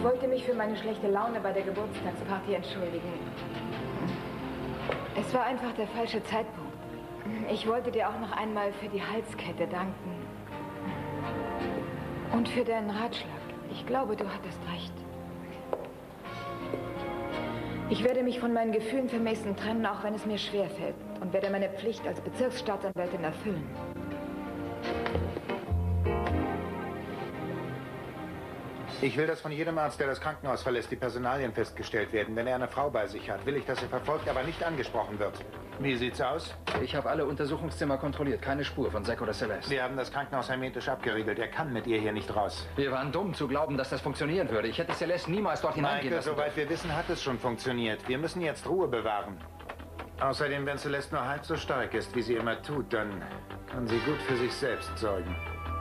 Ich wollte mich für meine schlechte Laune bei der Geburtstagsparty entschuldigen. Es war einfach der falsche Zeitpunkt. Ich wollte dir auch noch einmal für die Halskette danken. Und für deinen Ratschlag. Ich glaube, du hattest recht. Ich werde mich von meinen Gefühlen für Mason trennen, auch wenn es mir schwerfällt. Und werde meine Pflicht als Bezirksstaatsanwältin erfüllen. Ich will, dass von jedem Arzt, der das Krankenhaus verlässt, die Personalien festgestellt werden. Wenn er eine Frau bei sich hat, will ich, dass er verfolgt, aber nicht angesprochen wird. Wie sieht's aus? Ich habe alle Untersuchungszimmer kontrolliert. Keine Spur von Zack oder Celeste. Wir haben das Krankenhaus hermetisch abgeriegelt. Er kann mit ihr hier nicht raus. Wir waren dumm zu glauben, dass das funktionieren würde. Ich hätte Celeste niemals dort hineingehen lassen. Soweit wir wissen, hat es schon funktioniert. Wir müssen jetzt Ruhe bewahren. Außerdem, wenn Celeste nur halb so stark ist, wie sie immer tut, dann kann sie gut für sich selbst sorgen.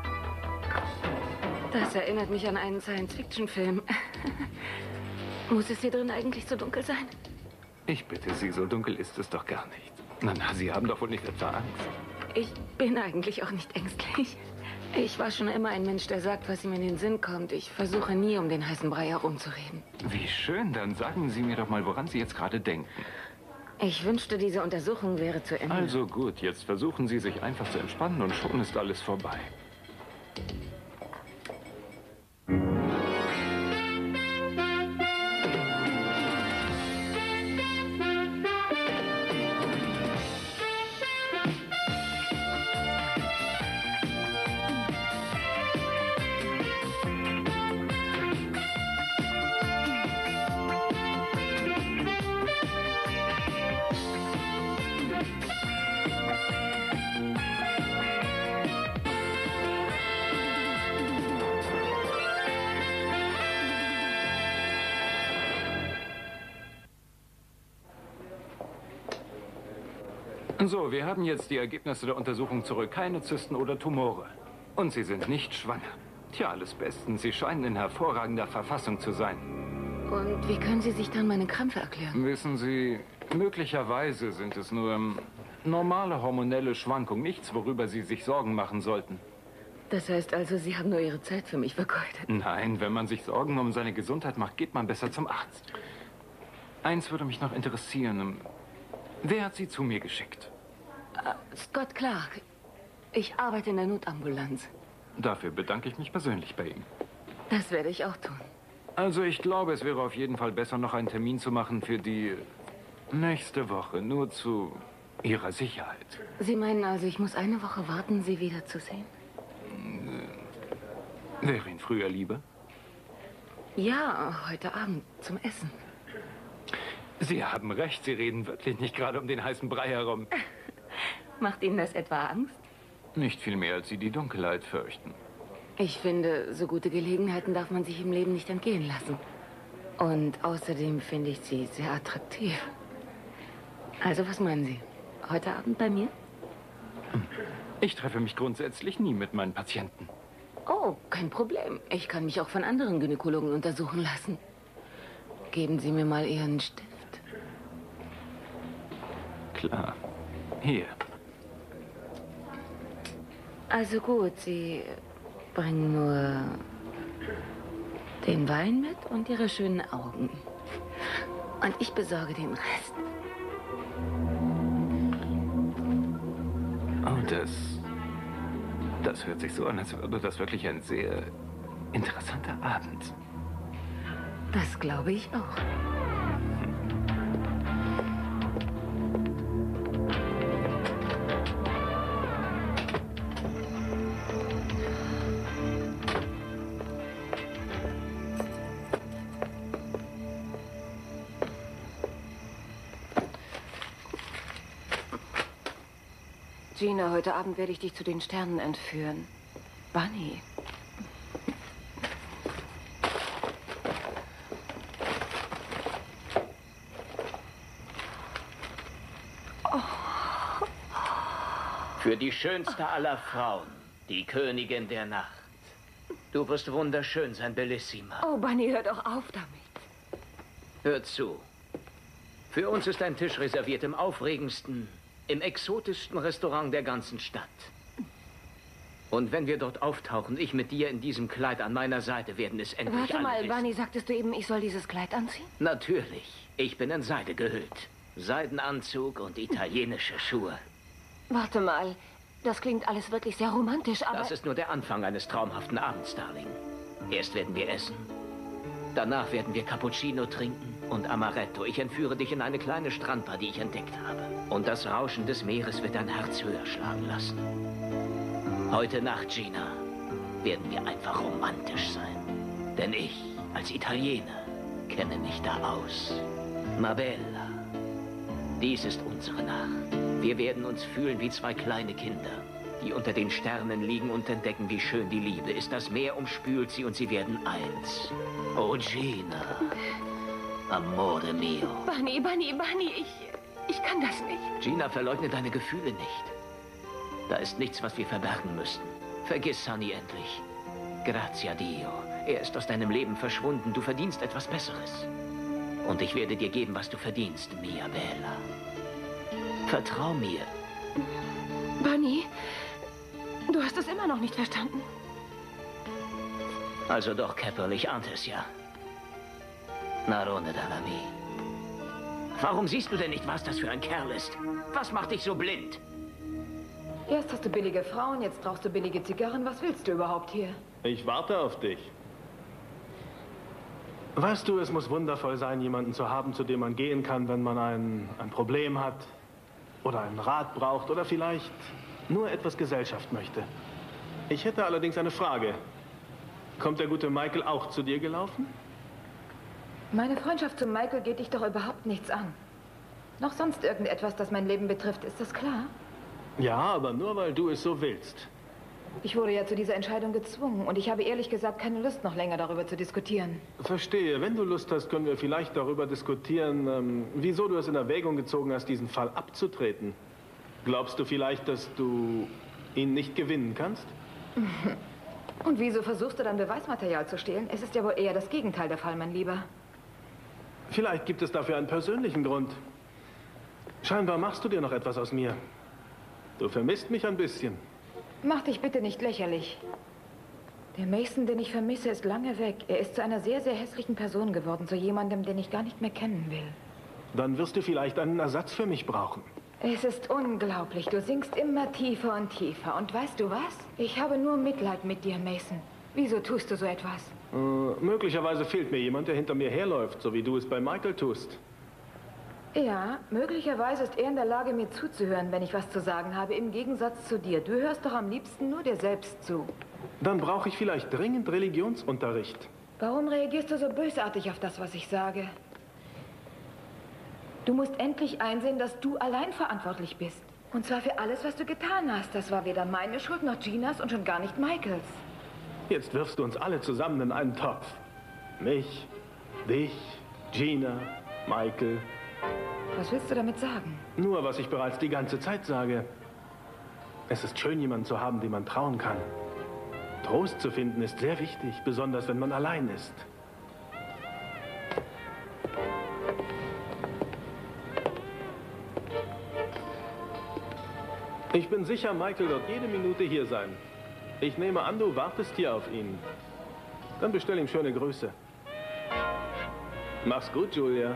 Das erinnert mich an einen Science-Fiction-Film. Muss es hier drin eigentlich so dunkel sein? Ich bitte Sie, so dunkel ist es doch gar nicht. Na, Sie haben doch wohl nicht etwa Angst. Ich bin eigentlich auch nicht ängstlich. Ich war schon immer ein Mensch, der sagt, was ihm in den Sinn kommt. Ich versuche nie, um den heißen Brei herumzureden. Wie schön, dann sagen Sie mir doch mal, woran Sie jetzt gerade denken. Ich wünschte, diese Untersuchung wäre zu Ende. Also gut, jetzt versuchen Sie sich einfach zu entspannen und schon ist alles vorbei. So, wir haben jetzt die Ergebnisse der Untersuchung zurück. Keine Zysten oder Tumore. Und Sie sind nicht schwanger. Tja, alles bestens. Sie scheinen in hervorragender Verfassung zu sein. Und wie können Sie sich dann meine Krämpfe erklären? Wissen Sie, möglicherweise sind es nur normale hormonelle Schwankungen. Nichts, worüber Sie sich Sorgen machen sollten. Das heißt also, Sie haben nur Ihre Zeit für mich vergeudet. Nein, wenn man sich Sorgen um seine Gesundheit macht, geht man besser zum Arzt. Eins würde mich noch interessieren. Wer hat Sie zu mir geschickt? Scott Clark. Ich arbeite in der Notambulanz. Dafür bedanke ich mich persönlich bei ihm. Das werde ich auch tun. Also ich glaube, es wäre auf jeden Fall besser, noch einen Termin zu machen für die nächste Woche. Nur zu Ihrer Sicherheit. Sie meinen also, ich muss eine Woche warten, Sie wiederzusehen? Wäre Ihnen früher lieber? Ja, heute Abend zum Essen. Sie haben recht, Sie reden wirklich nicht gerade um den heißen Brei herum. Macht Ihnen das etwa Angst? Nicht viel mehr, als Sie die Dunkelheit fürchten. Ich finde, so gute Gelegenheiten darf man sich im Leben nicht entgehen lassen. Und außerdem finde ich Sie sehr attraktiv. Also, was meinen Sie? Heute Abend bei mir? Ich treffe mich grundsätzlich nie mit meinen Patienten. Oh, kein Problem. Ich kann mich auch von anderen Gynäkologen untersuchen lassen. Geben Sie mir mal Ihren Stift. Klar. Hier. Also gut, Sie bringen nur den Wein mit und Ihre schönen Augen. Und ich besorge den Rest. Oh, das hört sich so an, als würde das wirklich ein sehr interessanter Abend. Das glaube ich auch. Gina, heute Abend werde ich dich zu den Sternen entführen. Bunny. Für die schönste aller Frauen, die Königin der Nacht. Du wirst wunderschön sein, Bellissima. Oh, Bunny, hör doch auf damit. Hör zu. Für uns ist ein Tisch reserviert im aufregendsten, im exotischsten Restaurant der ganzen Stadt. Und wenn wir dort auftauchen, ich mit dir in diesem Kleid an meiner Seite, werden es endlich Warte alle mal, wissen. Bunny, sagtest du eben, ich soll dieses Kleid anziehen? Natürlich. Ich bin in Seide gehüllt. Seidenanzug und italienische Schuhe. Warte mal, das klingt alles wirklich sehr romantisch, aber... Das ist nur der Anfang eines traumhaften Abends, Darling. Erst werden wir essen. Danach werden wir Cappuccino trinken und Amaretto. Ich entführe dich in eine kleine Strandbar, die ich entdeckt habe. Und das Rauschen des Meeres wird dein Herz höher schlagen lassen. Heute Nacht, Gina, werden wir einfach romantisch sein. Denn ich, als Italiener, kenne mich da aus. Ma bella, dies ist unsere Nacht. Wir werden uns fühlen wie zwei kleine Kinder, die unter den Sternen liegen und entdecken, wie schön die Liebe ist. Das Meer umspült sie und sie werden eins. Oh, Gina, amore mio. Bunny, ich kann das nicht. Gina, verleugne deine Gefühle nicht. Da ist nichts, was wir verbergen müssten. Vergiss Sunny endlich. Grazie a Dio. Er ist aus deinem Leben verschwunden. Du verdienst etwas Besseres. Und ich werde dir geben, was du verdienst, mia bella. Vertrau mir. Bunny, du hast es immer noch nicht verstanden. Also doch, Keppel, ich ahnte es ja. Narone dall'ami. Warum siehst du denn nicht, was das für ein Kerl ist? Was macht dich so blind? Erst hast du billige Frauen, jetzt brauchst du billige Zigarren. Was willst du überhaupt hier? Ich warte auf dich. Weißt du, es muss wundervoll sein, jemanden zu haben, zu dem man gehen kann, wenn man ein Problem hat oder einen Rat braucht oder vielleicht nur etwas Gesellschaft möchte. Ich hätte allerdings eine Frage. Kommt der gute Michael auch zu dir gelaufen? Meine Freundschaft zu Michael geht dich doch überhaupt nichts an. Noch sonst irgendetwas, das mein Leben betrifft, ist das klar? Ja, aber nur weil du es so willst. Ich wurde ja zu dieser Entscheidung gezwungen und ich habe ehrlich gesagt keine Lust, noch länger darüber zu diskutieren. Verstehe. Wenn du Lust hast, können wir vielleicht darüber diskutieren, wieso du es in Erwägung gezogen hast, diesen Fall abzutreten. Glaubst du vielleicht, dass du ihn nicht gewinnen kannst? Und wieso versuchst du dann Beweismaterial zu stehlen? Es ist ja wohl eher das Gegenteil der Fall, mein Lieber. Vielleicht gibt es dafür einen persönlichen Grund. Scheinbar machst du dir noch etwas aus mir. Du vermisst mich ein bisschen. Mach dich bitte nicht lächerlich. Der Mason, den ich vermisse, ist lange weg. Er ist zu einer sehr, sehr hässlichen Person geworden. Zu jemandem, den ich gar nicht mehr kennen will. Dann wirst du vielleicht einen Ersatz für mich brauchen. Es ist unglaublich. Du sinkst immer tiefer und tiefer. Und weißt du was? Ich habe nur Mitleid mit dir, Mason. Wieso tust du so etwas? Möglicherweise fehlt mir jemand, der hinter mir herläuft, so wie du es bei Michael tust. Ja, möglicherweise ist er in der Lage, mir zuzuhören, wenn ich was zu sagen habe, im Gegensatz zu dir. Du hörst doch am liebsten nur dir selbst zu. Dann brauche ich vielleicht dringend Religionsunterricht. Warum reagierst du so bösartig auf das, was ich sage? Du musst endlich einsehen, dass du allein verantwortlich bist. Und zwar für alles, was du getan hast. Das war weder meine Schuld noch Ginas und schon gar nicht Michaels. Jetzt wirfst du uns alle zusammen in einen Topf. Mich, dich, Gina, Michael. Was willst du damit sagen? Nur, was ich bereits die ganze Zeit sage. Es ist schön, jemanden zu haben, dem man trauen kann. Trost zu finden ist sehr wichtig, besonders wenn man allein ist. Ich bin sicher, Michael wird jede Minute hier sein. Ich nehme an, du wartest hier auf ihn. Dann bestell ihm schöne Grüße. Mach's gut, Julia.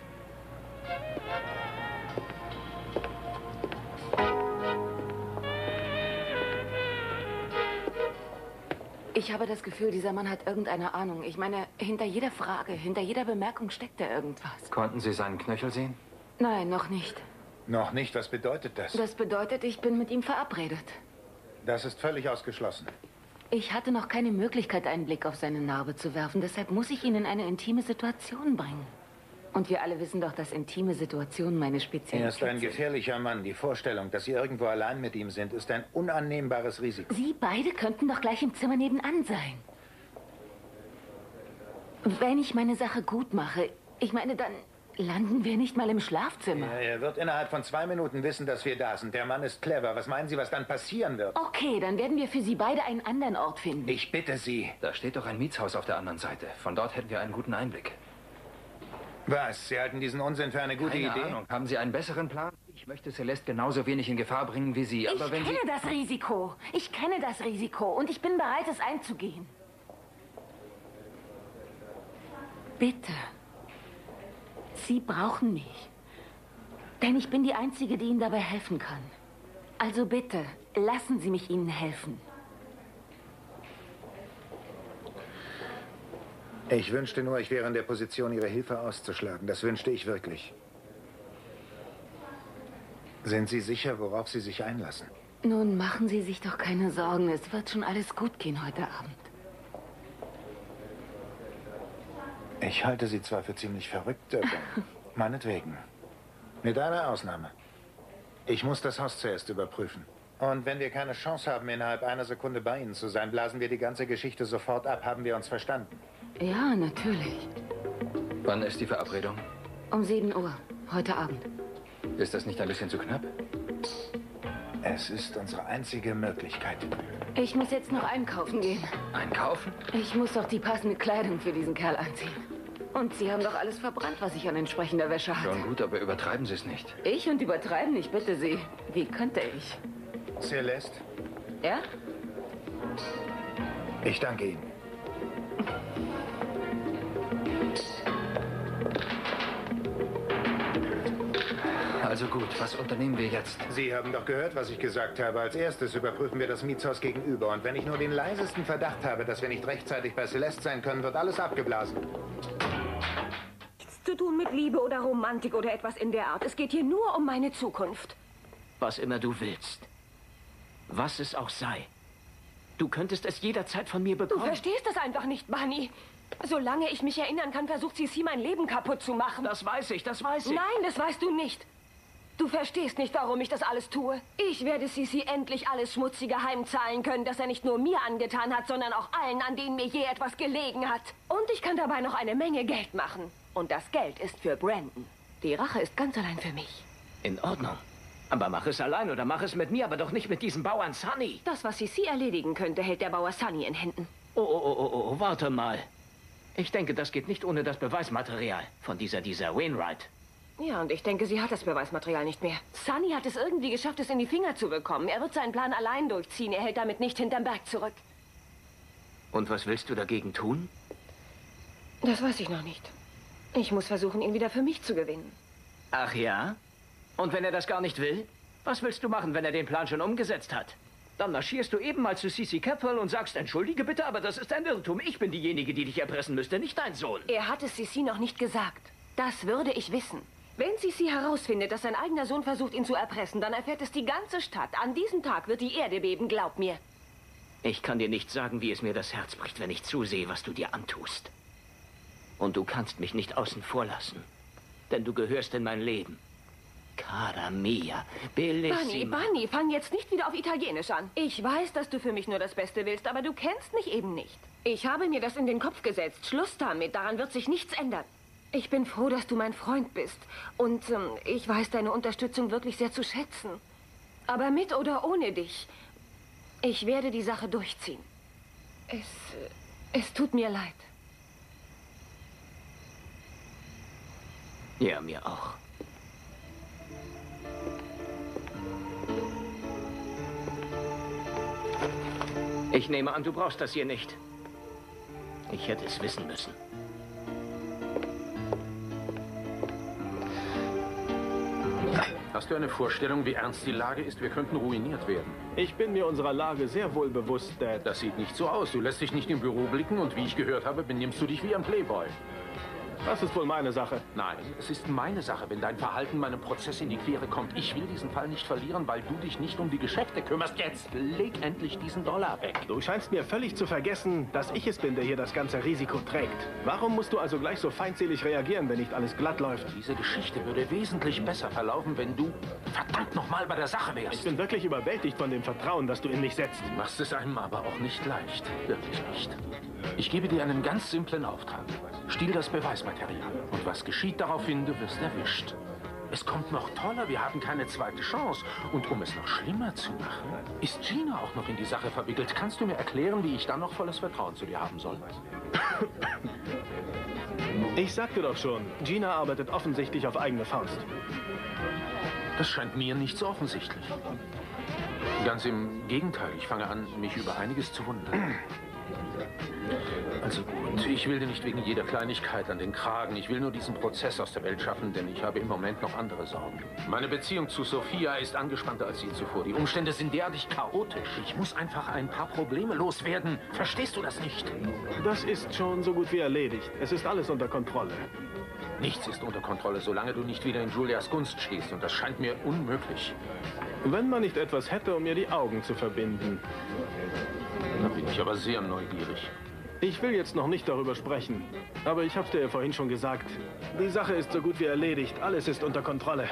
Ich habe das Gefühl, dieser Mann hat irgendeine Ahnung. Ich meine, hinter jeder Frage, hinter jeder Bemerkung steckt da irgendwas. Konnten Sie seinen Knöchel sehen? Nein, noch nicht. Noch nicht? Was bedeutet das? Das bedeutet, ich bin mit ihm verabredet. Das ist völlig ausgeschlossen. Ich hatte noch keine Möglichkeit, einen Blick auf seine Narbe zu werfen. Deshalb muss ich ihn in eine intime Situation bringen. Und wir alle wissen doch, dass intime Situationen meine Spezialität Er ist ein sind. gefährlicher Mann. Die Vorstellung, dass Sie irgendwo allein mit ihm sind, ist ein unannehmbares Risiko. Sie beide könnten doch gleich im Zimmer nebenan sein. Wenn ich meine Sache gut mache, ich meine, dann landen wir nicht mal im Schlafzimmer. Ja, er wird innerhalb von 2 Minuten wissen, dass wir da sind. Der Mann ist clever. Was meinen Sie, was dann passieren wird? Okay, dann werden wir für Sie beide einen anderen Ort finden. Ich bitte Sie. Da steht doch ein Mietshaus auf der anderen Seite. Von dort hätten wir einen guten Einblick. Was? Sie halten diesen Unsinn für eine gute Idee? Keine Ahnung. Haben Sie einen besseren Plan? Ich möchte Celeste genauso wenig in Gefahr bringen wie Sie. Aber wenn Sie... Ich kenne das Risiko. Ich kenne das Risiko und ich bin bereit, es einzugehen. Bitte. Sie brauchen mich. Denn ich bin die Einzige, die Ihnen dabei helfen kann. Also bitte, lassen Sie mich Ihnen helfen. Ich wünschte nur, ich wäre in der Position, Ihre Hilfe auszuschlagen. Das wünschte ich wirklich. Sind Sie sicher, worauf Sie sich einlassen? Nun, machen Sie sich doch keine Sorgen. Es wird schon alles gut gehen heute Abend. Ich halte Sie zwar für ziemlich verrückt, aber meinetwegen. Mit einer Ausnahme. Ich muss das Haus zuerst überprüfen. Und wenn wir keine Chance haben, innerhalb einer Sekunde bei Ihnen zu sein, blasen wir die ganze Geschichte sofort ab. Haben wir uns verstanden? Ja, natürlich. Wann ist die Verabredung? Um 7 Uhr, heute Abend. Ist das nicht ein bisschen zu knapp? Es ist unsere einzige Möglichkeit. Ich muss jetzt noch einkaufen gehen. Einkaufen? Ich muss doch die passende Kleidung für diesen Kerl anziehen. Und Sie haben doch alles verbrannt, was ich an entsprechender Wäsche hatte. Schon gut, aber übertreiben Sie es nicht. Ich und übertreiben? Ich bitte Sie. Wie könnte ich? Celeste, Ja? ich danke Ihnen. Also gut, was unternehmen wir jetzt? Sie haben doch gehört, was ich gesagt habe. Als erstes überprüfen wir das Mietshaus gegenüber. Und wenn ich nur den leisesten Verdacht habe, dass wir nicht rechtzeitig bei Celeste sein können, wird alles abgeblasen. Nichts zu tun mit Liebe oder Romantik oder etwas in der Art. Es geht hier nur um meine Zukunft. Was immer du willst. Was es auch sei. Du könntest es jederzeit von mir Du bekommen. verstehst das einfach nicht, Bunny. Solange ich mich erinnern kann, versucht sie mein Leben kaputt zu machen. Das weiß ich, das weiß ich. Nein, das weißt du nicht. Du verstehst nicht, warum ich das alles tue. Ich werde Sisi endlich alles Schmutzige heimzahlen können, das er nicht nur mir angetan hat, sondern auch allen, an denen mir je etwas gelegen hat. Und ich kann dabei noch eine Menge Geld machen. Und das Geld ist für Brandon. Die Rache ist ganz allein für mich. In Ordnung. Aber mach es allein oder mach es mit mir, aber doch nicht mit diesem Bauern Sunny. Das, was Sisi erledigen könnte, hält der Bauer Sunny in Händen. Oh, warte mal. Ich denke, das geht nicht ohne das Beweismaterial von dieser Wainwright. Ja, und ich denke, sie hat das Beweismaterial nicht mehr. Sunny hat es irgendwie geschafft, es in die Finger zu bekommen. Er wird seinen Plan allein durchziehen. Er hält damit nicht hinterm Berg zurück. Und was willst du dagegen tun? Das weiß ich noch nicht. Ich muss versuchen, ihn wieder für mich zu gewinnen. Ach ja? Und wenn er das gar nicht will? Was willst du machen, wenn er den Plan schon umgesetzt hat? Dann marschierst du eben mal zu Cece Capwell und sagst, entschuldige bitte, aber das ist ein Irrtum. Ich bin diejenige, die dich erpressen müsste, nicht dein Sohn. Er hat es Cece noch nicht gesagt. Das würde ich wissen. Wenn Cece herausfindet, dass sein eigener Sohn versucht, ihn zu erpressen, dann erfährt es die ganze Stadt. An diesem Tag wird die Erde beben, glaub mir. Ich kann dir nicht sagen, wie es mir das Herz bricht, wenn ich zusehe, was du dir antust. Und du kannst mich nicht außen vor lassen. Denn du gehörst in mein Leben. Cara mia, bellissima. Bunny, fang jetzt nicht wieder auf Italienisch an. Ich weiß, dass du für mich nur das Beste willst, aber du kennst mich eben nicht. Ich habe mir das in den Kopf gesetzt. Schluss damit, daran wird sich nichts ändern. Ich bin froh, dass du mein Freund bist. Und ich weiß deine Unterstützung wirklich sehr zu schätzen. Aber mit oder ohne dich, ich werde die Sache durchziehen. Es tut mir leid. Ja, mir auch. Ich nehme an, du brauchst das hier nicht. Ich hätte es wissen müssen. Hast du eine Vorstellung, wie ernst die Lage ist? Wir könnten ruiniert werden. Ich bin mir unserer Lage sehr wohl bewusst, Dad. Das sieht nicht so aus. Du lässt dich nicht im Büro blicken und wie ich gehört habe, benimmst du dich wie ein Playboy. Das ist wohl meine Sache. Nein, es ist meine Sache, wenn dein Verhalten meinem Prozess in die Quere kommt. Ich will diesen Fall nicht verlieren, weil du dich nicht um die Geschäfte kümmerst. Jetzt leg endlich diesen Dollar weg. Du scheinst mir völlig zu vergessen, dass ich es bin, der hier das ganze Risiko trägt. Warum musst du also gleich so feindselig reagieren, wenn nicht alles glatt läuft? Diese Geschichte würde wesentlich besser verlaufen, wenn du verdammt nochmal bei der Sache wärst. Ich bin wirklich überwältigt von dem Vertrauen, das du in mich setzt. Du machst es einem aber auch nicht leicht. Wirklich nicht. Ich gebe dir einen ganz simplen Auftrag. Stiehl das Beweismaterial. Und was geschieht daraufhin, du wirst erwischt. Es kommt noch toller, wir haben keine zweite Chance. Und um es noch schlimmer zu machen, ist Gina auch noch in die Sache verwickelt. Kannst du mir erklären, wie ich dann noch volles Vertrauen zu dir haben soll? Ich sagte doch schon, Gina arbeitet offensichtlich auf eigene Faust. Das scheint mir nicht so offensichtlich. Ganz im Gegenteil, ich fange an, mich über einiges zu wundern. Also gut, ich will dir nicht wegen jeder Kleinigkeit an den Kragen. Ich will nur diesen Prozess aus der Welt schaffen, denn ich habe im Moment noch andere Sorgen. Meine Beziehung zu Sophia ist angespannter als je zuvor. Die Umstände sind derartig chaotisch. Ich muss einfach ein paar Probleme loswerden. Verstehst du das nicht? Das ist schon so gut wie erledigt. Es ist alles unter Kontrolle. Nichts ist unter Kontrolle, solange du nicht wieder in Julias Gunst stehst. Und das scheint mir unmöglich. Wenn man nicht etwas hätte, um mir die Augen zu verbinden. Da bin ich aber sehr neugierig. Ich will jetzt noch nicht darüber sprechen, aber ich hab's dir ja vorhin schon gesagt. Die Sache ist so gut wie erledigt. Alles ist unter Kontrolle.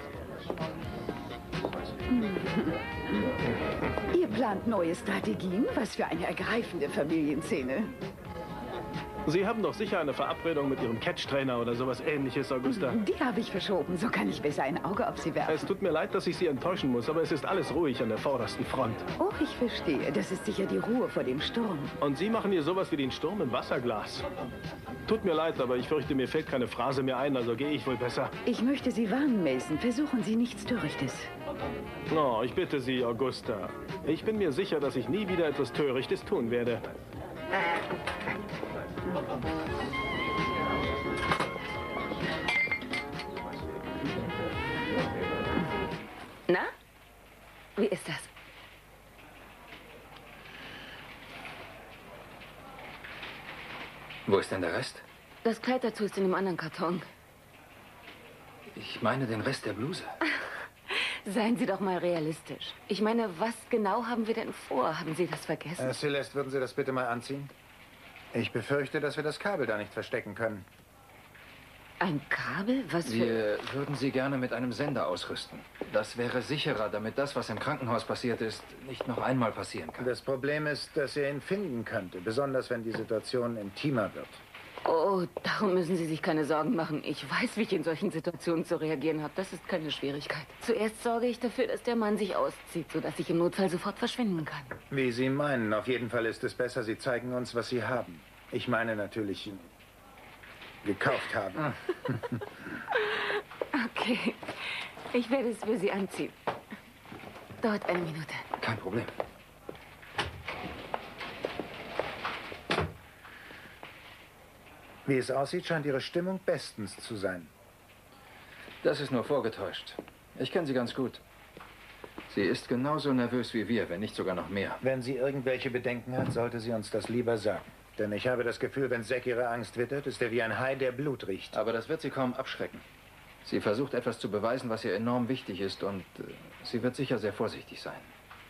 Ihr plant neue Strategien? Was für eine ergreifende Familienszene. Sie haben doch sicher eine Verabredung mit Ihrem Catch-Trainer oder sowas Ähnliches, Augusta. Die habe ich verschoben. So kann ich besser ein Auge auf Sie werfen. Es tut mir leid, dass ich Sie enttäuschen muss, aber es ist alles ruhig an der vordersten Front. Oh, ich verstehe. Das ist sicher die Ruhe vor dem Sturm. Und Sie machen hier sowas wie den Sturm im Wasserglas. Tut mir leid, aber ich fürchte, mir fällt keine Phrase mehr ein, also gehe ich wohl besser. Ich möchte Sie warnen, Mason. Versuchen Sie nichts Törichtes. Oh, ich bitte Sie, Augusta. Ich bin mir sicher, dass ich nie wieder etwas Törichtes tun werde. Na? Wie ist das? Wo ist denn der Rest? Das Kleid dazu ist in dem anderen Karton. Ich meine den Rest der Bluse. Seien Sie doch mal realistisch. Ich meine, was genau haben wir denn vor? Haben Sie das vergessen? Celeste, würden Sie das bitte mal anziehen? Ich befürchte, dass wir das Kabel da nicht verstecken können. Ein Kabel? Was für... Wir würden Sie gerne mit einem Sender ausrüsten. Das wäre sicherer, damit das, was im Krankenhaus passiert ist, nicht noch einmal passieren kann. Das Problem ist, dass er ihn finden könnte, besonders wenn die Situation intimer wird. Oh, darum müssen Sie sich keine Sorgen machen. Ich weiß, wie ich in solchen Situationen zu reagieren habe. Das ist keine Schwierigkeit. Zuerst sorge ich dafür, dass der Mann sich auszieht, sodass ich im Notfall sofort verschwinden kann. Wie Sie meinen. Auf jeden Fall ist es besser, Sie zeigen uns, was Sie haben. Ich meine natürlich, gekauft haben. Okay. Ich werde es für Sie anziehen. Dauert eine Minute. Kein Problem. Wie es aussieht, scheint Ihre Stimmung bestens zu sein. Das ist nur vorgetäuscht. Ich kenne sie ganz gut. Sie ist genauso nervös wie wir, wenn nicht sogar noch mehr. Wenn sie irgendwelche Bedenken hat, sollte sie uns das lieber sagen. Denn ich habe das Gefühl, wenn Zack ihre Angst wittert, ist er wie ein Hai, der Blut riecht. Aber das wird sie kaum abschrecken. Sie versucht etwas zu beweisen, was ihr enorm wichtig ist, und sie wird sicher sehr vorsichtig sein.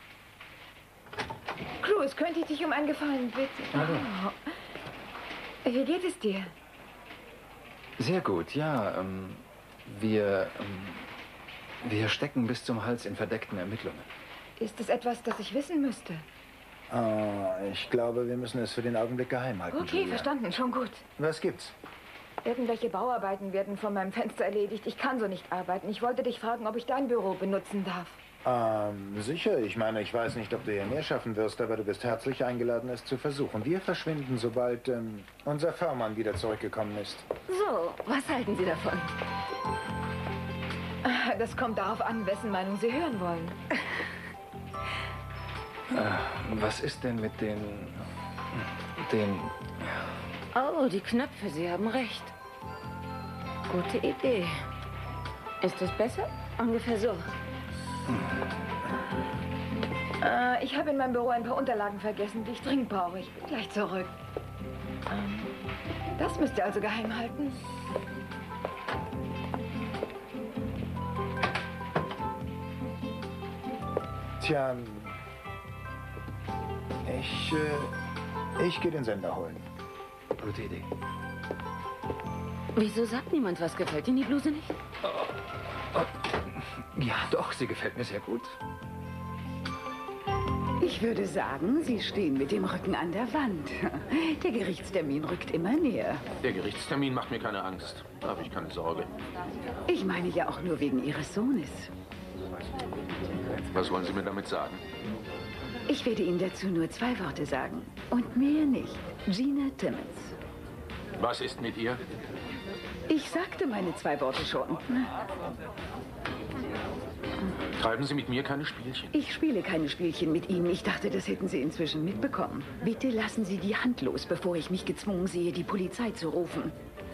Cruz, könnte ich dich um einen Gefallen bitten? Hallo. Oh. Wie geht es dir? Sehr gut, ja. Wir stecken bis zum Hals in verdeckten Ermittlungen. Ist es etwas, das ich wissen müsste? Ich glaube, wir müssen es für den Augenblick geheim halten. Okay, Julia. verstanden, schon gut. Was gibt's? Irgendwelche Bauarbeiten werden vor meinem Fenster erledigt. Ich kann so nicht arbeiten. Ich wollte dich fragen, ob ich dein Büro benutzen darf. Sicher. Ich meine, ich weiß nicht, ob du hier mehr schaffen wirst, aber du bist herzlich eingeladen, es zu versuchen. Wir verschwinden, sobald unser V-Mann wieder zurückgekommen ist. So, was halten Sie davon? Das kommt darauf an, wessen Meinung Sie hören wollen. Was ist denn mit den... Oh, die Knöpfe, Sie haben recht. Gute Idee. Ist das besser? Ungefähr so. Ich habe in meinem Büro ein paar Unterlagen vergessen, die ich dringend brauche. Ich bin gleich zurück. Das müsst ihr also geheim halten. Tja, ich gehe den Sender holen. Gute Idee. Wieso sagt niemand was? Gefällt Ihnen die Bluse nicht? Ja, doch, sie gefällt mir sehr gut. Ich würde sagen, Sie stehen mit dem Rücken an der Wand. Der Gerichtstermin rückt immer näher. Der Gerichtstermin macht mir keine Angst. Da habe ich keine Sorge. Ich meine ja auch nur wegen Ihres Sohnes. Was wollen Sie mir damit sagen? Ich werde Ihnen dazu nur 2 Worte sagen. Und mehr nicht. Gina Timmons. Was ist mit ihr? Ich sagte meine 2 Worte schon. Treiben Sie mit mir keine Spielchen. Ich spiele keine Spielchen mit Ihnen. Ich dachte, das hätten Sie inzwischen mitbekommen. Bitte lassen Sie die Hand los, bevor ich mich gezwungen sehe, die Polizei zu rufen.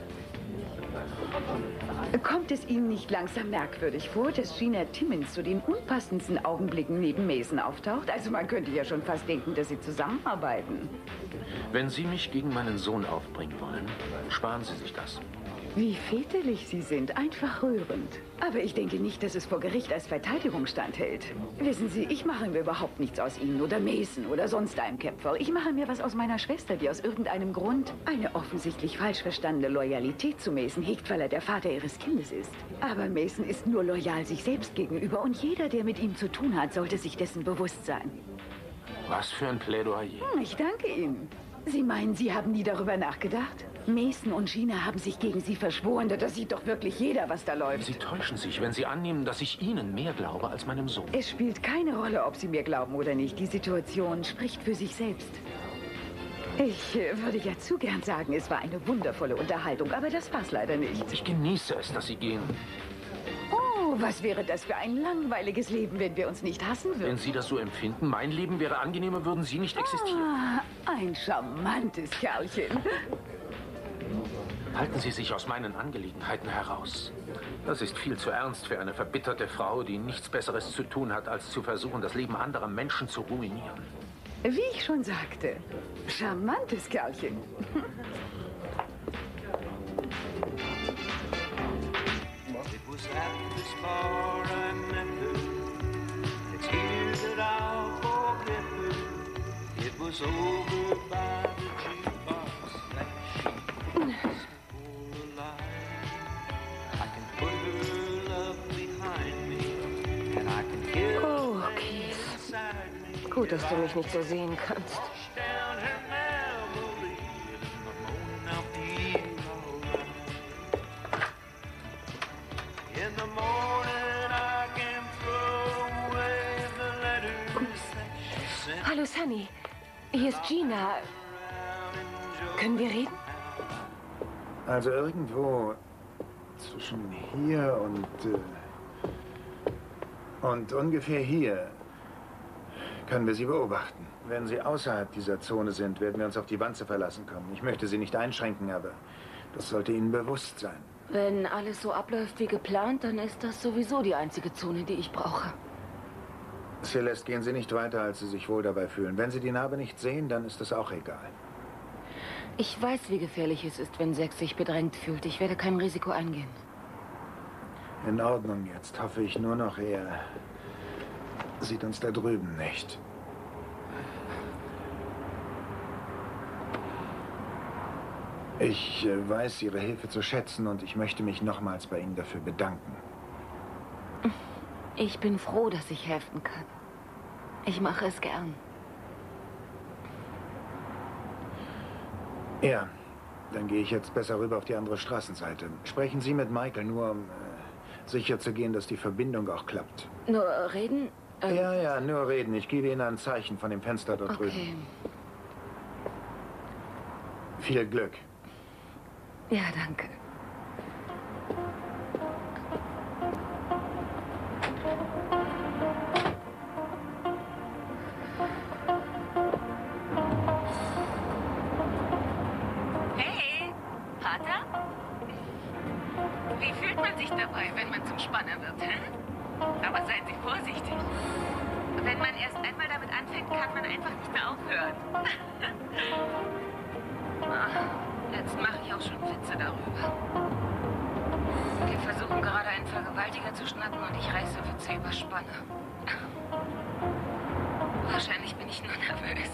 Kommt es Ihnen nicht langsam merkwürdig vor, dass Gina Timmins zu den unpassendsten Augenblicken neben Mason auftaucht? Also man könnte ja schon fast denken, dass sie zusammenarbeiten. Wenn Sie mich gegen meinen Sohn aufbringen wollen, sparen Sie sich das. Wie väterlich Sie sind, einfach rührend. Aber ich denke nicht, dass es vor Gericht als Verteidigung standhält. Wissen Sie, ich mache mir überhaupt nichts aus Ihnen oder Mason oder sonst einem Kämpfer. Ich mache mir was aus meiner Schwester, die aus irgendeinem Grund eine offensichtlich falsch verstandene Loyalität zu Mason hegt, weil er der Vater ihres Kindes ist. Aber Mason ist nur loyal sich selbst gegenüber und jeder, der mit ihm zu tun hat, sollte sich dessen bewusst sein. Was für ein Plädoyer. Ich danke Ihnen. Sie meinen, Sie haben nie darüber nachgedacht? Mason und Gina haben sich gegen Sie verschworen. Das sieht doch wirklich jeder, was da läuft. Sie täuschen sich, wenn Sie annehmen, dass ich Ihnen mehr glaube als meinem Sohn. Es spielt keine Rolle, ob Sie mir glauben oder nicht. Die Situation spricht für sich selbst. Ich würde ja zu gern sagen, es war eine wundervolle Unterhaltung, aber das war's leider nicht. Ich genieße es, dass Sie gehen. Oh, was wäre das für ein langweiliges Leben, wenn wir uns nicht hassen würden? Wenn Sie das so empfinden, mein Leben wäre angenehmer, würden Sie nicht existieren. Ah, ein charmantes Kerlchen. Halten Sie sich aus meinen Angelegenheiten heraus. Das ist viel zu ernst für eine verbitterte Frau, die nichts Besseres zu tun hat, als zu versuchen, das Leben anderer Menschen zu ruinieren. Wie ich schon sagte, charmantes Kerlchen. Oh, Keith. Gut, dass du mich nicht so sehen kannst. Hallo, Sunny. Hier ist Gina. Können wir reden? Also irgendwo zwischen hier und ungefähr hier können wir Sie beobachten. Wenn Sie außerhalb dieser Zone sind, werden wir uns auf die Wanze verlassen können. Ich möchte Sie nicht einschränken, aber das sollte Ihnen bewusst sein. Wenn alles so abläuft wie geplant, dann ist das sowieso die einzige Zone, die ich brauche. Celeste, gehen Sie nicht weiter, als Sie sich wohl dabei fühlen. Wenn Sie die Narbe nicht sehen, dann ist das auch egal. Ich weiß, wie gefährlich es ist, wenn Sex sich bedrängt fühlt. Ich werde kein Risiko eingehen. In Ordnung, jetzt hoffe ich nur noch, er sieht uns da drüben nicht. Ich weiß Ihre Hilfe zu schätzen und ich möchte mich nochmals bei Ihnen dafür bedanken. Ich bin froh, dass ich helfen kann. Ich mache es gern. Ja, dann gehe ich jetzt besser rüber auf die andere Straßenseite. Sprechen Sie mit Michael, nur um sicher zu gehen, dass die Verbindung auch klappt. Nur reden? Ja, nur reden. Ich gebe Ihnen ein Zeichen von dem Fenster dort drüben. Okay. Viel Glück. Ja, danke. Hey, Pater? Wie fühlt man sich dabei, wenn man zum Spanner wird, hä? Aber seien Sie vorsichtig. Wenn man erst einmal damit anfängt, kann man einfach nicht mehr aufhören. Jetzt mache ich auch schon Witze darüber. Wir versuchen gerade einen Vergewaltiger zu schnappen und ich reiße Witze über Spanner. Wahrscheinlich bin ich nur nervös.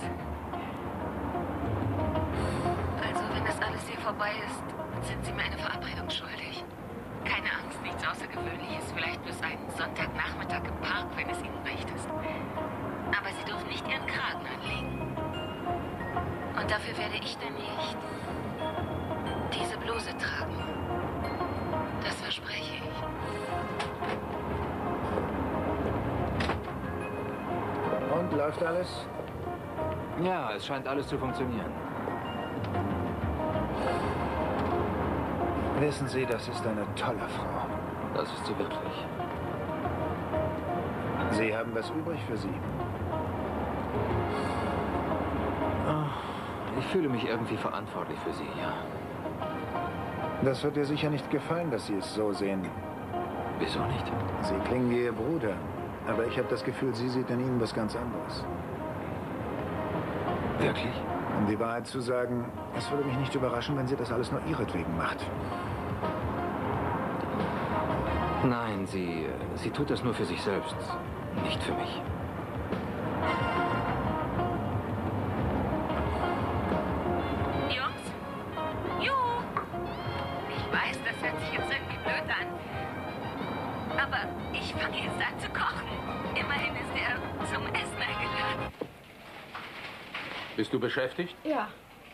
Also, wenn das alles hier vorbei ist, sind Sie mir eine Verabredung schuldig. Keine Angst, nichts Außergewöhnliches. Vielleicht bis einen Sonntagnachmittag im Park, wenn es Ihnen recht ist. Aber Sie dürfen nicht Ihren Kragen anlegen. Und dafür werde ich dann nicht diese Bluse tragen. Das verspreche ich. Und, läuft alles? Ja, es scheint alles zu funktionieren. Wissen Sie, das ist eine tolle Frau. Das ist sie wirklich. Sie haben was übrig für sie. Ich fühle mich irgendwie verantwortlich für sie, ja. Das wird ihr sicher nicht gefallen, dass Sie es so sehen. Wieso nicht? Sie klingen wie Ihr Bruder. Aber ich habe das Gefühl, sie sieht in Ihnen was ganz anderes. Wirklich? Um die Wahrheit zu sagen, es würde mich nicht überraschen, wenn sie das alles nur ihretwegen macht. Nein, sie tut das nur für sich selbst, nicht für mich. Jungs? Juhu! Ich weiß, das hört sich jetzt irgendwie blöd an. Aber ich fange jetzt an zu kochen. Immerhin ist er zum Essen eingeladen. Bist du beschäftigt? Ja.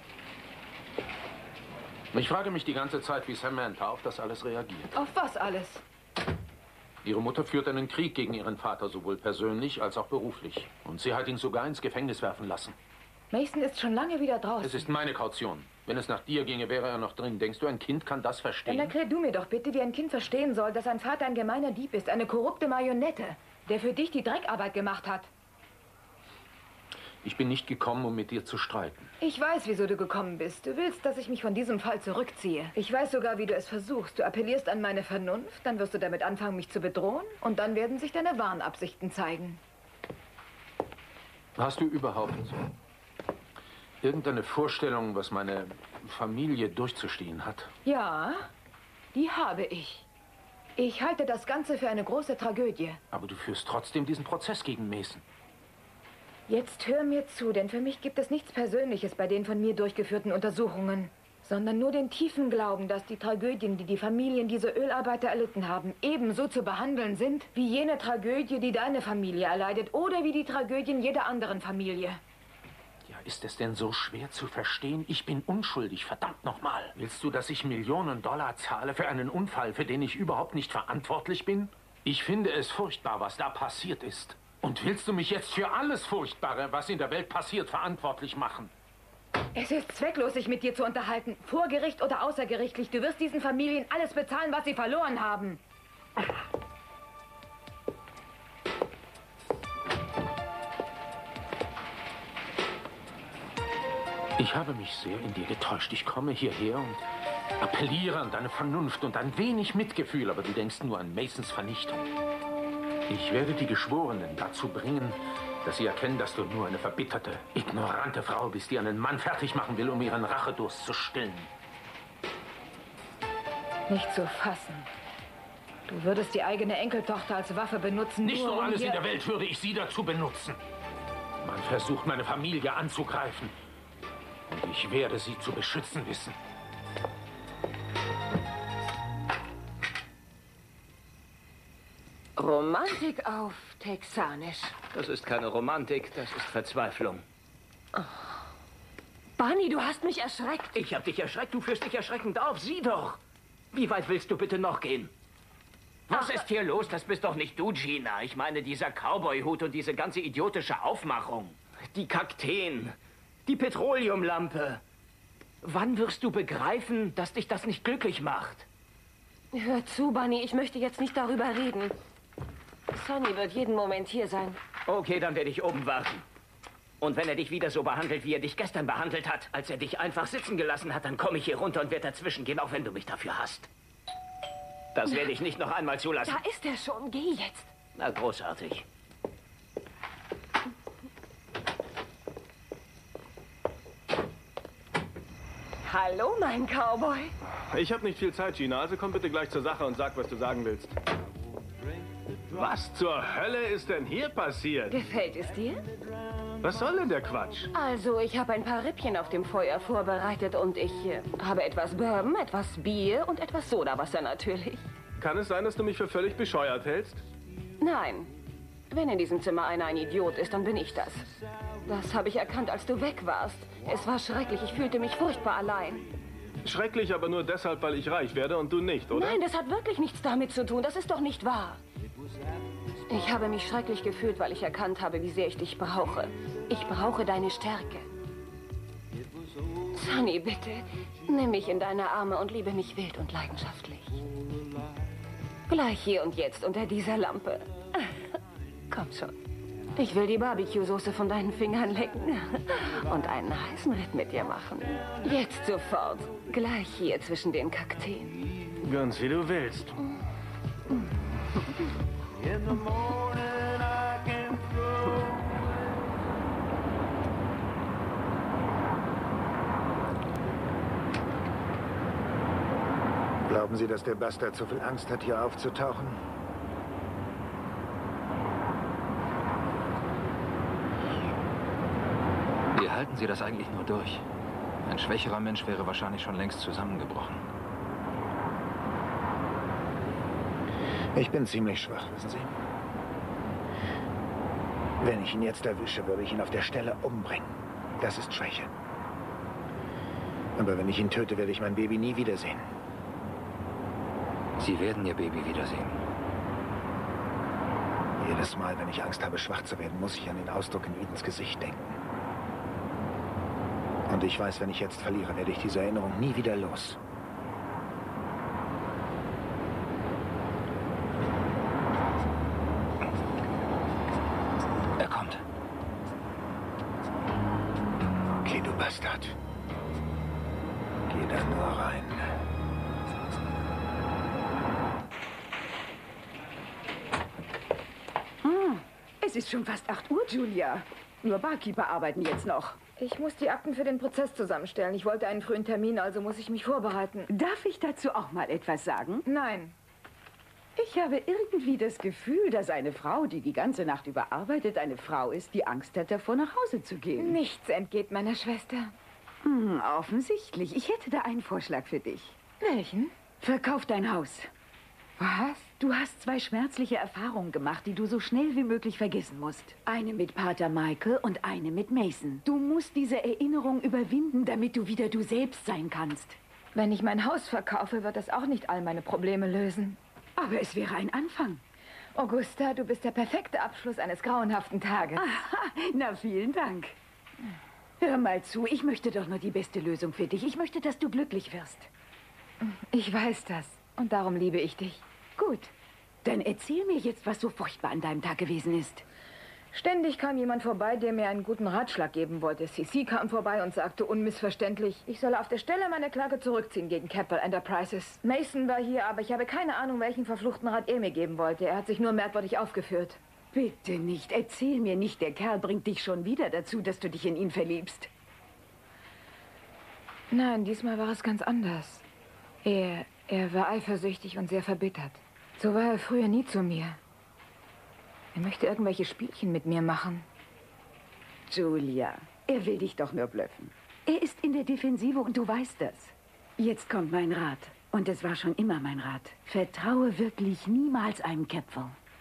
Ich frage mich die ganze Zeit, wie Samantha auf das alles reagiert. Auf was alles? Ihre Mutter führt einen Krieg gegen ihren Vater, sowohl persönlich als auch beruflich. Und sie hat ihn sogar ins Gefängnis werfen lassen. Mason ist schon lange wieder draußen. Es ist meine Kaution. Wenn es nach dir ginge, wäre er noch drin. Denkst du, ein Kind kann das verstehen? Dann erklär du mir doch bitte, wie ein Kind verstehen soll, dass sein Vater ein gemeiner Dieb ist, eine korrupte Marionette, der für dich die Dreckarbeit gemacht hat. Ich bin nicht gekommen, um mit dir zu streiten. Ich weiß, wieso du gekommen bist. Du willst, dass ich mich von diesem Fall zurückziehe. Ich weiß sogar, wie du es versuchst. Du appellierst an meine Vernunft, dann wirst du damit anfangen, mich zu bedrohen, und dann werden sich deine wahren Absichten zeigen. Hast du überhaupt irgendeine Vorstellung, was meine Familie durchzustehen hat? Ja, die habe ich. Ich halte das Ganze für eine große Tragödie. Aber du führst trotzdem diesen Prozess gegen Mason. Jetzt hör mir zu, denn für mich gibt es nichts Persönliches bei den von mir durchgeführten Untersuchungen, sondern nur den tiefen Glauben, dass die Tragödien, die die Familien dieser Ölarbeiter erlitten haben, ebenso zu behandeln sind, wie jene Tragödie, die deine Familie erleidet, oder wie die Tragödien jeder anderen Familie. Ja, ist es denn so schwer zu verstehen? Ich bin unschuldig, verdammt nochmal. Willst du, dass ich Millionen Dollar zahle für einen Unfall, für den ich überhaupt nicht verantwortlich bin? Ich finde es furchtbar, was da passiert ist. Und willst du mich jetzt für alles Furchtbare, was in der Welt passiert, verantwortlich machen? Es ist zwecklos, sich mit dir zu unterhalten. Vor Gericht oder außergerichtlich. Du wirst diesen Familien alles bezahlen, was sie verloren haben. Ich habe mich sehr in dir getäuscht. Ich komme hierher und appelliere an deine Vernunft und ein wenig Mitgefühl, aber du denkst nur an Masons Vernichtung. Ich werde die Geschworenen dazu bringen, dass sie erkennen, dass du nur eine verbitterte, ignorante Frau bist, die einen Mann fertig machen will, um ihren Rachedurst zu stillen. Nicht zu fassen. Du würdest die eigene Enkeltochter als Waffe benutzen. Nicht nur um alles hier in der Welt würde ich sie dazu benutzen. Man versucht, meine Familie anzugreifen. Und ich werde sie zu beschützen wissen. Romantik auf Texanisch. Das ist keine Romantik, das ist Verzweiflung. Oh. Barney, du hast mich erschreckt. Ich hab dich erschreckt, du führst dich erschreckend auf. Sieh doch. Wie weit willst du bitte noch gehen? Was ist hier los? Das bist doch nicht du, Gina. Ich meine, dieser Cowboy-Hut und diese ganze idiotische Aufmachung. Die Kakteen. Die Petroleumlampe. Wann wirst du begreifen, dass dich das nicht glücklich macht? Hör zu, Barney, ich möchte jetzt nicht darüber reden. Sonny wird jeden Moment hier sein. Okay, dann werde ich oben warten. Und wenn er dich wieder so behandelt, wie er dich gestern behandelt hat, als er dich einfach sitzen gelassen hat, dann komme ich hier runter und werde dazwischen gehen, auch wenn du mich dafür hasst. Das werde ich nicht noch einmal zulassen. Da ist er schon. Geh jetzt. Na, großartig. Hallo, mein Cowboy. Ich habe nicht viel Zeit, Gina, also komm bitte gleich zur Sache und sag, was du sagen willst. Was zur Hölle ist denn hier passiert? Gefällt es dir? Was soll denn der Quatsch? Also, ich habe ein paar Rippchen auf dem Feuer vorbereitet und ich habe etwas Bourbon, etwas Bier und etwas Sodawasser natürlich. Kann es sein, dass du mich für völlig bescheuert hältst? Nein. Wenn in diesem Zimmer einer ein Idiot ist, dann bin ich das. Das habe ich erkannt, als du weg warst. Es war schrecklich. Ich fühlte mich furchtbar allein. Schrecklich, aber nur deshalb, weil ich reich werde und du nicht, oder? Nein, das hat wirklich nichts damit zu tun. Das ist doch nicht wahr. Ich habe mich schrecklich gefühlt, weil ich erkannt habe, wie sehr ich dich brauche. Ich brauche deine Stärke. Sunny, bitte, nimm mich in deine Arme und liebe mich wild und leidenschaftlich. Gleich hier und jetzt unter dieser Lampe. Komm schon. Ich will die Barbecue-Soße von deinen Fingern lecken und einen heißen Ritt mit dir machen. Jetzt sofort. Gleich hier zwischen den Kakteen. Ganz wie du willst. Glauben Sie, dass der Bastard so viel Angst hat, hier aufzutauchen? Wie halten Sie das eigentlich nur durch? Ein schwächerer Mensch wäre wahrscheinlich schon längst zusammengebrochen. Ich bin ziemlich schwach, wissen Sie. Wenn ich ihn jetzt erwische, würde ich ihn auf der Stelle umbringen. Das ist Schwäche. Aber wenn ich ihn töte, werde ich mein Baby nie wiedersehen. Sie werden Ihr Baby wiedersehen. Jedes Mal, wenn ich Angst habe, schwach zu werden, muss ich an den Ausdruck in Edens Gesicht denken. Und ich weiß, wenn ich jetzt verliere, werde ich diese Erinnerung nie wieder los. Er kommt. Okay, du Bastard. Geh da nur rein. Es ist schon fast 8 Uhr, Julia. Nur Barkeeper arbeiten jetzt noch. Ich muss die Akten für den Prozess zusammenstellen. Ich wollte einen frühen Termin, also muss ich mich vorbereiten. Darf ich dazu auch mal etwas sagen? Nein. Ich habe irgendwie das Gefühl, dass eine Frau, die die ganze Nacht über arbeitet, eine Frau ist, die Angst hat, davor nach Hause zu gehen. Nichts entgeht meiner Schwester. Offensichtlich. Ich hätte da einen Vorschlag für dich. Welchen? Verkauf dein Haus. Was? Du hast 2 schmerzliche Erfahrungen gemacht, die du so schnell wie möglich vergessen musst. Eine mit Pater Michael und eine mit Mason. Du musst diese Erinnerung überwinden, damit du wieder du selbst sein kannst. Wenn ich mein Haus verkaufe, wird das auch nicht all meine Probleme lösen. Aber es wäre ein Anfang. Augusta, du bist der perfekte Abschluss eines grauenhaften Tages. Aha, na, vielen Dank. Hör mal zu, ich möchte doch nur die beste Lösung für dich. Ich möchte, dass du glücklich wirst. Ich weiß das. Und darum liebe ich dich. Gut. Dann erzähl mir jetzt, was so furchtbar an deinem Tag gewesen ist. Ständig kam jemand vorbei, der mir einen guten Ratschlag geben wollte. CC kam vorbei und sagte unmissverständlich, ich solle auf der Stelle meine Klage zurückziehen gegen Keppel Enterprises. Mason war hier, aber ich habe keine Ahnung, welchen verfluchten Rat er mir geben wollte. Er hat sich nur merkwürdig aufgeführt. Bitte nicht. Erzähl mir nicht, der Kerl bringt dich schon wieder dazu, dass du dich in ihn verliebst. Nein, diesmal war es ganz anders. Er war eifersüchtig und sehr verbittert. So war er früher nie zu mir. Er möchte irgendwelche Spielchen mit mir machen. Julia, er will dich doch nur blöffen. Er ist in der Defensive und du weißt das. Jetzt kommt mein Rat. Und es war schon immer mein Rat. Vertraue wirklich niemals einem Käpfer.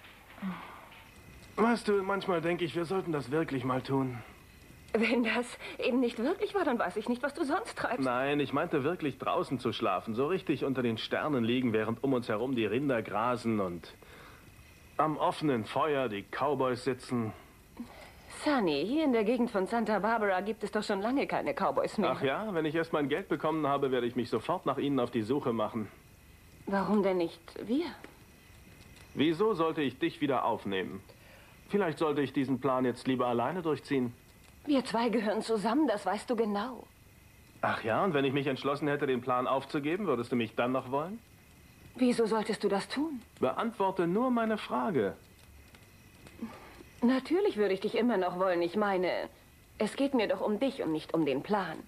Weißt du, manchmal denke ich, wir sollten das wirklich mal tun. Wenn das eben nicht wirklich war, dann weiß ich nicht, was du sonst treibst. Nein, ich meinte wirklich draußen zu schlafen. So richtig unter den Sternen liegen, während um uns herum die Rinder grasen und am offenen Feuer die Cowboys sitzen. Sunny, hier in der Gegend von Santa Barbara gibt es doch schon lange keine Cowboys mehr. Ach ja, wenn ich erst mein Geld bekommen habe, werde ich mich sofort nach ihnen auf die Suche machen. Warum denn nicht wir? Wieso sollte ich dich wieder aufnehmen? Vielleicht sollte ich diesen Plan jetzt lieber alleine durchziehen. Wir 2 gehören zusammen, das weißt du genau. Ach ja, und wenn ich mich entschlossen hätte, den Plan aufzugeben, würdest du mich dann noch wollen? Wieso solltest du das tun? Beantworte nur meine Frage. Natürlich würde ich dich immer noch wollen. Ich meine, es geht mir doch um dich und nicht um den Plan.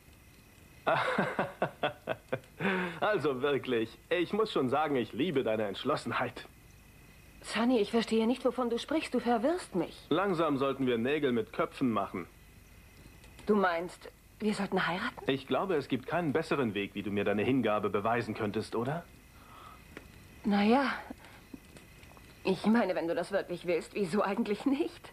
Also wirklich, ich muss schon sagen, ich liebe deine Entschlossenheit. Sunny, ich verstehe nicht, wovon du sprichst. Du verwirrst mich. Langsam sollten wir Nägel mit Köpfen machen. Du meinst, wir sollten heiraten? Ich glaube, es gibt keinen besseren Weg, wie du mir deine Hingabe beweisen könntest, oder? Naja, ich meine, wenn du das wirklich willst, wieso eigentlich nicht?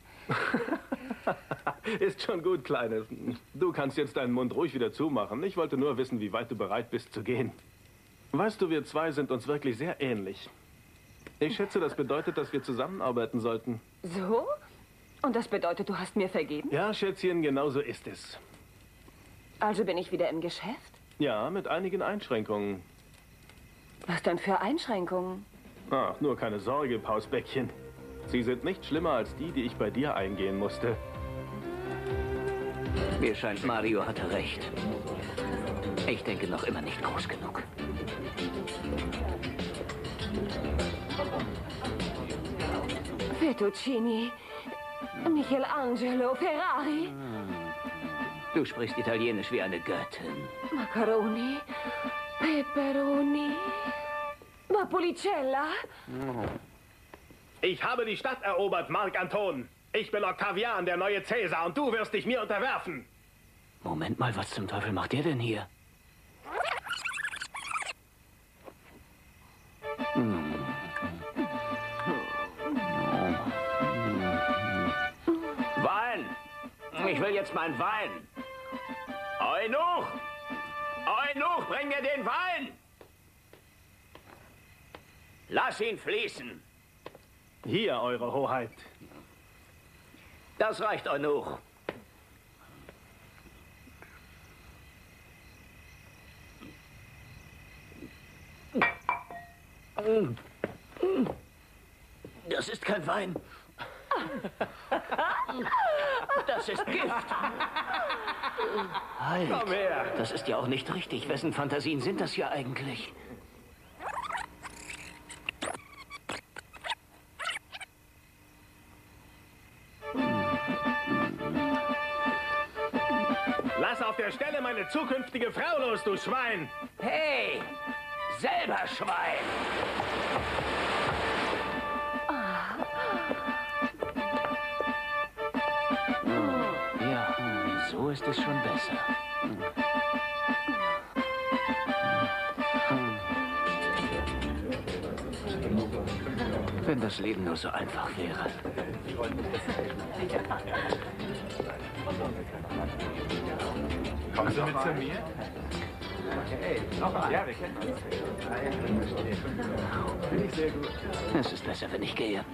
Ist schon gut, Kleines. Du kannst jetzt deinen Mund ruhig wieder zumachen. Ich wollte nur wissen, wie weit du bereit bist zu gehen. Weißt du, wir 2 sind uns wirklich sehr ähnlich. Ich schätze, das bedeutet, dass wir zusammenarbeiten sollten. So? Und das bedeutet, du hast mir vergeben? Ja, Schätzchen, genau so ist es. Also bin ich wieder im Geschäft? Ja, mit einigen Einschränkungen. Was denn für Einschränkungen? Ach, nur keine Sorge, Pausbäckchen. Sie sind nicht schlimmer als die, die ich bei dir eingehen musste. Mir scheint, Mario hatte recht. Ich denke noch immer nicht groß genug. Fettuccini, Michelangelo, Ferrari. Du sprichst Italienisch wie eine Göttin. Macaroni, Peperoni, Vapolicella. Ich habe die Stadt erobert, Marc Anton. Ich bin Octavian, der neue Cäsar, und du wirst dich mir unterwerfen. Moment mal, was zum Teufel macht der denn hier? Wein! Ich will jetzt meinen Wein! Eunuch! Eunuch, bring mir den Wein! Lass ihn fließen! Hier, Eure Hoheit. Das reicht, Eunuch. Das ist kein Wein. Das ist Gift. Halt. Komm her. Das ist ja auch nicht richtig. Wessen Fantasien sind das hier eigentlich? Lass auf der Stelle meine zukünftige Frau los, du Schwein! Hey! Selber Schwein! Ja, so ist es schon besser. Wenn das Leben nur so einfach wäre. Kommen Sie mit zu mir? Ja, wir kennen uns. Finde ich sehr gut. Es ist besser, wenn ich gehe.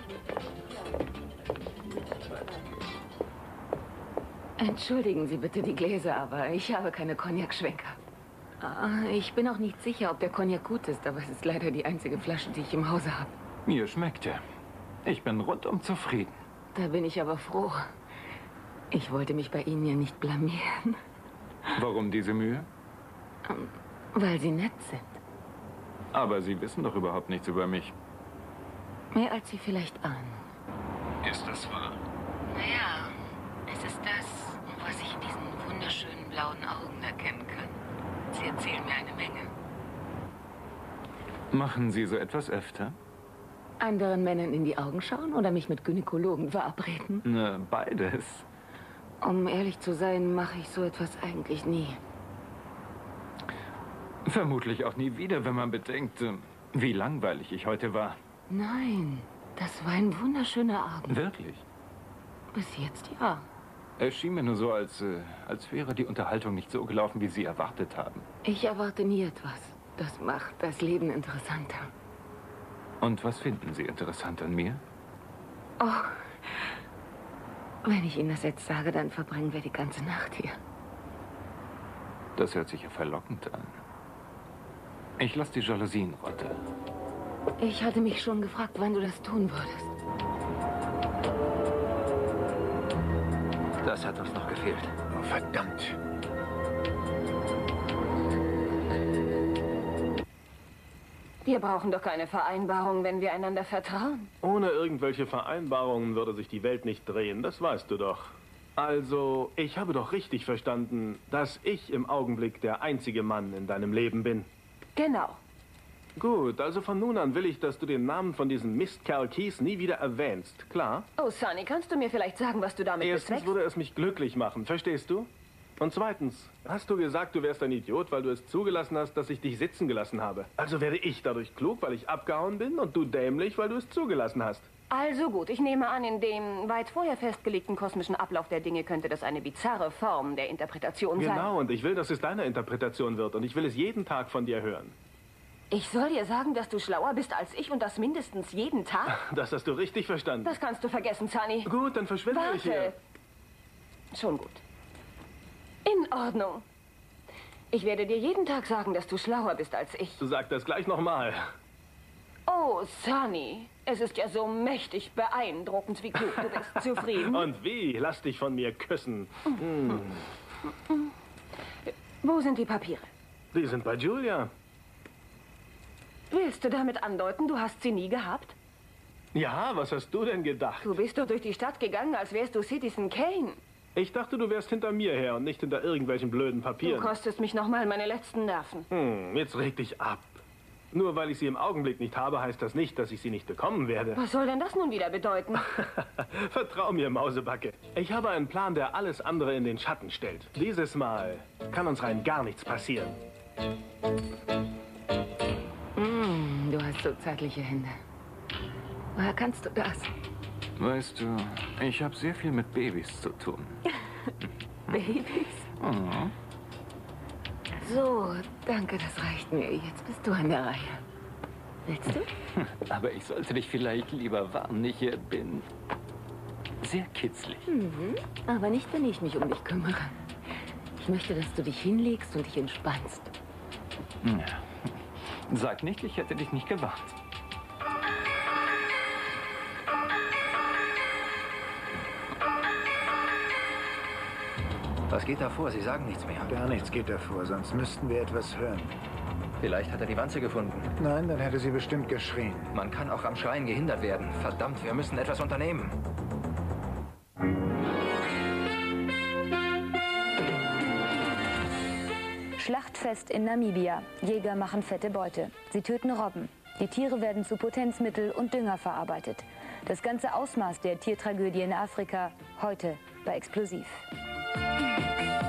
Entschuldigen Sie bitte die Gläser, aber ich habe keine Cognac-Schwenker. Ich bin auch nicht sicher, ob der Cognac gut ist, aber es ist leider die einzige Flasche, die ich im Hause habe. Mir schmeckt er. Ich bin rundum zufrieden. Da bin ich aber froh. Ich wollte mich bei Ihnen ja nicht blamieren. Warum diese Mühe? Weil Sie nett sind. Aber Sie wissen doch überhaupt nichts über mich. Mehr als Sie vielleicht ahnen. Ist das wahr? Naja, es ist das, was ich in diesen wunderschönen blauen Augen erkennen kann. Sie erzählen mir eine Menge. Machen Sie so etwas öfter? Anderen Männern in die Augen schauen oder mich mit Gynäkologen verabreden? Na, beides. Um ehrlich zu sein, mache ich so etwas eigentlich nie. Vermutlich auch nie wieder, wenn man bedenkt, wie langweilig ich heute war. Nein, das war ein wunderschöner Abend. Wirklich? Bis jetzt ja. Es schien mir nur so, als wäre die Unterhaltung nicht so gelaufen, wie Sie erwartet haben. Ich erwarte nie etwas. Das macht das Leben interessanter. Und was finden Sie interessant an mir? Oh, wenn ich Ihnen das jetzt sage, dann verbringen wir die ganze Nacht hier. Das hört sich ja verlockend an. Ich lasse die Jalousien runter. Ich hatte mich schon gefragt, wann du das tun würdest. Das hat uns noch gefehlt. Oh, verdammt. Wir brauchen doch keine Vereinbarung, wenn wir einander vertrauen. Ohne irgendwelche Vereinbarungen würde sich die Welt nicht drehen, das weißt du doch. Also, ich habe doch richtig verstanden, dass ich im Augenblick der einzige Mann in deinem Leben bin. Genau. Gut, also von nun an will ich, dass du den Namen von diesem Mistkerl Keith nie wieder erwähnst, klar? Oh, Sonny, kannst du mir vielleicht sagen, was du damit Erstens bezweckst? würde es mich glücklich machen, verstehst du? Und zweitens, hast du gesagt, du wärst ein Idiot, weil du es zugelassen hast, dass ich dich sitzen gelassen habe. Also werde ich dadurch klug, weil ich abgehauen bin, und du dämlich, weil du es zugelassen hast. Also gut, ich nehme an, in dem weit vorher festgelegten kosmischen Ablauf der Dinge könnte das eine bizarre Form der Interpretation sein. Genau, und ich will, dass es deine Interpretation wird, und ich will es jeden Tag von dir hören. Ich soll dir sagen, dass du schlauer bist als ich, und das mindestens jeden Tag? Das hast du richtig verstanden. Das kannst du vergessen, Sunny. Gut, dann verschwinde ich hier. Warte. Schon gut. In Ordnung. Ich werde dir jeden Tag sagen, dass du schlauer bist als ich. Sag das gleich nochmal. Oh, Sonny, es ist ja so mächtig beeindruckend, wie klug du bist. Zufrieden? Und wie? Lass dich von mir küssen. Wo sind die Papiere? Die sind bei Julia. Willst du damit andeuten, du hast sie nie gehabt? Ja, was hast du denn gedacht? Du bist doch durch die Stadt gegangen, als wärst du Citizen Kane. Ich dachte, du wärst hinter mir her und nicht hinter irgendwelchen blöden Papieren. Du kostest mich nochmal meine letzten Nerven. Jetzt reg dich ab. Nur weil ich sie im Augenblick nicht habe, heißt das nicht, dass ich sie nicht bekommen werde. Was soll denn das nun wieder bedeuten? Vertrau mir, Mausebacke. Ich habe einen Plan, der alles andere in den Schatten stellt. Dieses Mal kann uns rein gar nichts passieren. Du hast so zärtliche Hände. Woher kannst du das? Weißt du, ich habe sehr viel mit Babys zu tun. Babys? Mhm. So, danke, das reicht mir. Jetzt bist du an der Reihe. Willst du? Aber ich sollte dich vielleicht lieber warnen. Ich bin sehr kitzlig. Aber nicht, wenn ich mich um dich kümmere. Ich möchte, dass du dich hinlegst und dich entspannst. Ja. Sag nicht, ich hätte dich nicht gewarnt. Was geht da vor? Sie sagen nichts mehr. Gar nichts geht davor, sonst müssten wir etwas hören. Vielleicht hat er die Wanze gefunden. Nein, dann hätte sie bestimmt geschrien. Man kann auch am Schreien gehindert werden. Verdammt, wir müssen etwas unternehmen. Schlachtfest in Namibia. Jäger machen fette Beute. Sie töten Robben. Die Tiere werden zu Potenzmittel und Dünger verarbeitet. Das ganze Ausmaß der Tiertragödie in Afrika heute bei Explosiv.